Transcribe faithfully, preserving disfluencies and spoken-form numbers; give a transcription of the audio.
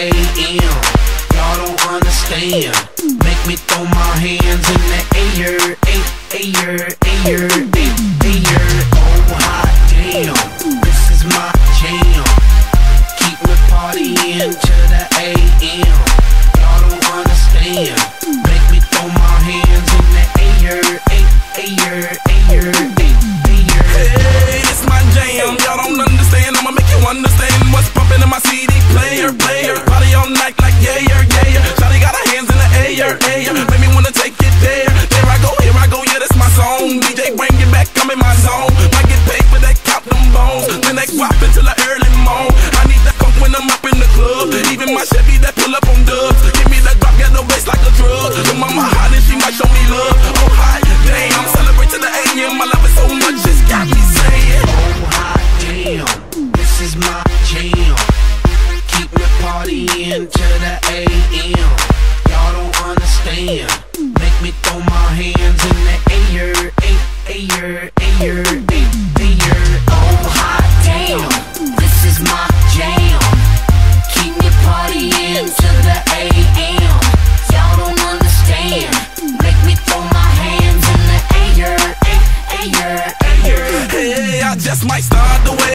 A M. Y'all don't understand. Make me throw my hands in the air, air, air, air, air. Oh hot damn, this is my jam. Keep me partying to the A M. Y'all don't understand. Make me throw my hands in the air, air, air, air, air. Hey, it's my jam. Y'all don't understand. I'ma make you understand what's pumping in my C D player, player. Party all night like yeah, yeah, yeah. Shawty got her hands in the air, air. Make me wanna take it there. There I go, here I go, yeah, that's my song. D J bring it back, I'm in my zone. Might get paid for that, count them bones. Then they whop until the early morn. I need that funk when I'm up in the club. Even my Chevy that pull up on dubs. Give me that drop, get no bass like a drug. Your mama hot.